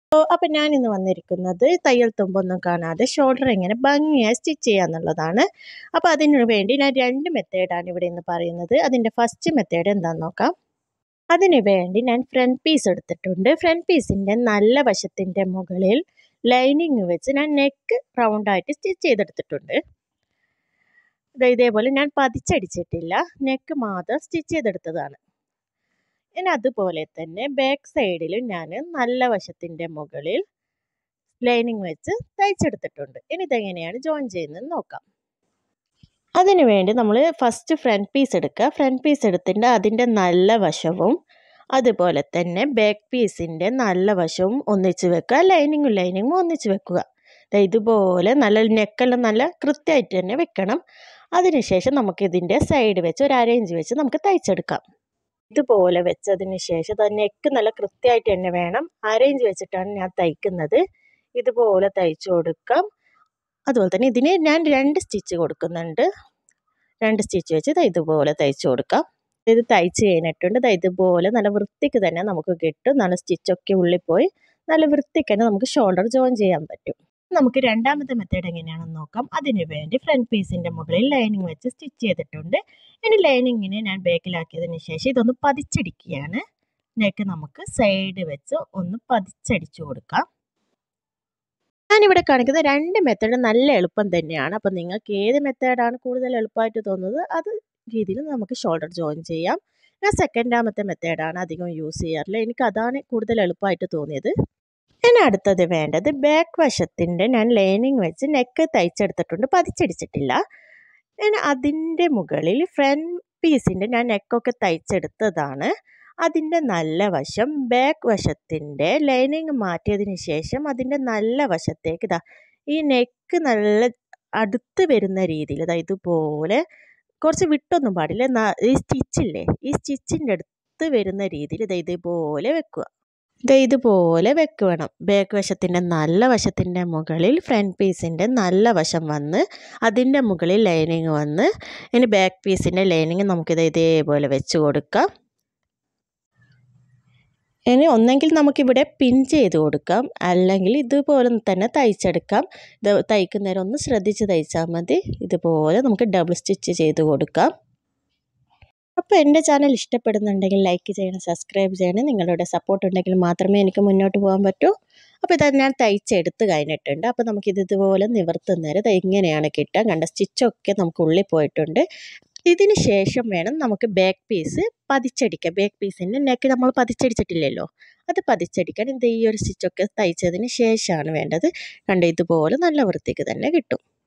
അപ്പം ഞാനിന്ന് വന്നിരിക്കുന്നത് തയ്യൽ തുമ്പൊന്നും കാണാതെ ഷോൾഡർ എങ്ങനെ ഭംഗിയായി സ്റ്റിച്ച് ചെയ്യാന്നുള്ളതാണ്. അപ്പോൾ അതിനു വേണ്ടി ഞാൻ 2 മെത്തേഡാണ് ഇവിടെ ഇന്ന് പറയുന്നത്. അതിൻ്റെ ഫസ്റ്റ് മെത്തേഡ് എന്താണെന്ന് നോക്കാം. അതിനു വേണ്ടി ഞാൻ ഫ്രണ്ട് പീസ് എടുത്തിട്ടുണ്ട്. ഫ്രണ്ട് പീസിൻ്റെ നല്ല വശത്തിൻ്റെ മുകളിൽ ലൈനിങ് വെച്ച് ഞാൻ നെക്ക് റൗണ്ടായിട്ട് സ്റ്റിച്ച് ചെയ്തെടുത്തിട്ടുണ്ട്. ഇതേപോലെ ഞാൻ പതിച്ചടിച്ചിട്ടില്ല, നെക്ക് മാത്രം സ്റ്റിച്ച് ചെയ്തെടുത്തതാണ്. ഇനി അതുപോലെ തന്നെ ബാക്ക് സൈഡിലും ഞാൻ നല്ല വശത്തിൻ്റെ മുകളിൽ ലൈനിങ് വെച്ച് തയ്ച്ചെടുത്തിട്ടുണ്ട്. ഇനി ഇതെങ്ങനെയാണ് ജോയിൻ ചെയ്യുന്നതെന്ന് നോക്കാം. അതിനു വേണ്ടി നമ്മൾ ഫസ്റ്റ് ഫ്രണ്ട് പീസ് എടുക്കുക. ഫ്രണ്ട് പീസ് എടുത്തിട്ട് അതിൻ്റെ നല്ല വശവും അതുപോലെ തന്നെ ബാക്ക് പീസിൻ്റെ നല്ല വശവും ഒന്നിച്ച് വെക്കുക. ലൈനിങ്ങും ഒന്നിച്ച് വെക്കുക. ഇതുപോലെ നല്ല നെക്കെല്ലാം നല്ല കൃത്യമായിട്ട് തന്നെ വെക്കണം. അതിനുശേഷം നമുക്കിതിൻ്റെ സൈഡ് വെച്ച് ഒരു അരയിഞ്ച് വെച്ച് നമുക്ക് തയ്ച്ചെടുക്കാം. ഇതുപോലെ വെച്ചതിന് ശേഷം നെക്ക് നല്ല കൃത്യമായിട്ട് തന്നെ വേണം. അരയിഞ്ച് വെച്ചിട്ടാണ് ഞാൻ തയ്ക്കുന്നത്. ഇതുപോലെ തയ്ച്ചു കൊടുക്കാം. അതുപോലെ തന്നെ ഇതിന് ഞാൻ 2 സ്റ്റിച്ച് കൊടുക്കുന്നുണ്ട്. 2 സ്റ്റിച്ച് വെച്ച് ഇതുപോലെ തയ്ച്ചു കൊടുക്കാം. ഇത് തയ്ച്ച് കഴിഞ്ഞിട്ടുണ്ട്. ഇതുപോലെ നല്ല വൃത്തിക്ക് തന്നെ നമുക്ക് കിട്ടും. നല്ല സ്റ്റിച്ചൊക്കെ ഉള്ളിൽ പോയി നല്ല വൃത്തിക്ക് തന്നെ നമുക്ക് ഷോൾഡർ ജോയിൻ ചെയ്യാൻ പറ്റും. നമുക്ക് രണ്ടാമത്തെ മെത്തേഡ് എങ്ങനെയാണെന്ന് നോക്കാം. അതിനു വേണ്ടി ഫ്രണ്ട് പീസിൻ്റെ മുകളിൽ ലൈനിങ് വെച്ച് സ്റ്റിച്ച് ചെയ്തിട്ടുണ്ട്. ഇനി ലൈനിങ്ങിനെ ഞാൻ ബാക്കിലാക്കിയതിന് ശേഷം ഇതൊന്ന് പതിച്ചടിക്കുകയാണ്. നെക്ക് നമുക്ക് സൈഡ് വെച്ച് ഒന്ന് പതിച്ചടിച്ചു കൊടുക്കാം. ഞാനിവിടെ കാണിക്കുന്ന 2 മെത്തേഡ് നല്ല എളുപ്പം തന്നെയാണ്. അപ്പം നിങ്ങൾക്ക് ഏത് മെത്തേഡാണ് കൂടുതൽ എളുപ്പമായിട്ട് തോന്നുന്നത് അത് രീതിയിൽ നമുക്ക് ഷോൾഡർ ജോയിൻ ചെയ്യാം. ഞാൻ സെക്കൻഡാമത്തെ മെത്തേഡാണ് അധികം യൂസ് ചെയ്യാറില്ല. എനിക്കതാണ് കൂടുതൽ എളുപ്പമായിട്ട് തോന്നിയത്. ഇനി അടുത്തത് വേണ്ടത് ബാക്ക് വശത്തിൻ്റെ ഞാൻ ലൈനിങ് വെച്ച് നെക്ക് തയ്ച്ചെടുത്തിട്ടുണ്ട്, പതിച്ചടിച്ചിട്ടില്ല. ഇനി അതിൻ്റെ മുകളിൽ ഫ്രണ്ട് പീസിൻ്റെ ഞാൻ നെക്കൊക്കെ തയ്ച്ചെടുത്തതാണ്. അതിൻ്റെ നല്ല വശം ബാക്ക് വശത്തിൻ്റെ ലൈനിങ് മാറ്റിയതിന് ശേഷം അതിൻ്റെ നല്ല വശത്തേക്ക് ഈ നെക്ക് നല്ല അടുത്ത് വരുന്ന രീതിയിൽ ഇതുപോലെ കുറച്ച് വിട്ടൊന്നും പാടില്ല. ഈ സ്റ്റിച്ചില്ലേ, ഈ സ്റ്റിച്ചിൻ്റെ അടുത്ത് വരുന്ന രീതിയിൽ ഇതുപോലെ വെക്കുക. ഇതുപോലെ വെക്കണം. ബാക്ക് വശത്തിൻ്റെ നല്ല വശത്തിൻ്റെ മുകളിൽ ഫ്രണ്ട് പീസിൻ്റെ നല്ല വശം വന്ന് അതിൻ്റെ മുകളിൽ ലൈനിങ് വന്ന് ഇനി ബാക്ക് പീസിൻ്റെ ലൈനിങ് നമുക്കിത് ഇതേപോലെ വെച്ച് കൊടുക്കാം. ഇനി ഒന്നെങ്കിൽ നമുക്കിവിടെ പിൻ ചെയ്ത് കൊടുക്കാം, അല്ലെങ്കിൽ ഇതുപോലെ തന്നെ തയ്ച്ചെടുക്കാം. ഇത് തയ്ക്കുന്നേരം ഒന്ന് ശ്രദ്ധിച്ച് തയ്ച്ചാൽ മതി. ഇതുപോലെ നമുക്ക് ഡബിൾ സ്റ്റിച്ച് ചെയ്ത് കൊടുക്കാം. അപ്പോൾ എൻ്റെ ചാനൽ ഇഷ്ടപ്പെടുന്നുണ്ടെങ്കിൽ ലൈക്ക് ചെയ്യണം, സബ്സ്ക്രൈബ് ചെയ്യണം. നിങ്ങളുടെ സപ്പോർട്ട് ഉണ്ടെങ്കിൽ മാത്രമേ എനിക്ക് മുന്നോട്ട് പോകാൻ പറ്റൂ. അപ്പോൾ ഇത് ഞാൻ തയ്ച്ചെടുത്ത് കഴിഞ്ഞിട്ടുണ്ട്. അപ്പോൾ നമുക്കിത് ഇതുപോലെ നിവർത്തുന്നേരം ഇങ്ങനെയാണ് കിട്ടുക. കണ്ട സ്റ്റിച്ചൊക്കെ നമുക്ക് ഉള്ളിൽ പോയിട്ടുണ്ട്. ഇതിന് ശേഷം വേണം നമുക്ക് ബാക്ക് പീസ് പതിച്ചടിക്കാം. ബാക്ക് പീസിൻ്റെ നെക്ക് നമ്മൾ പതിച്ചടിച്ചിട്ടില്ലല്ലോ, അത് പതിച്ചടിക്കാൻ ഈ ഒരു സ്റ്റിച്ചൊക്കെ തയ്ച്ചതിന് ശേഷമാണ് വേണ്ടത്. കണ്ട ഇതുപോലെ നല്ല വൃത്തിക്ക് തന്നെ കിട്ടും.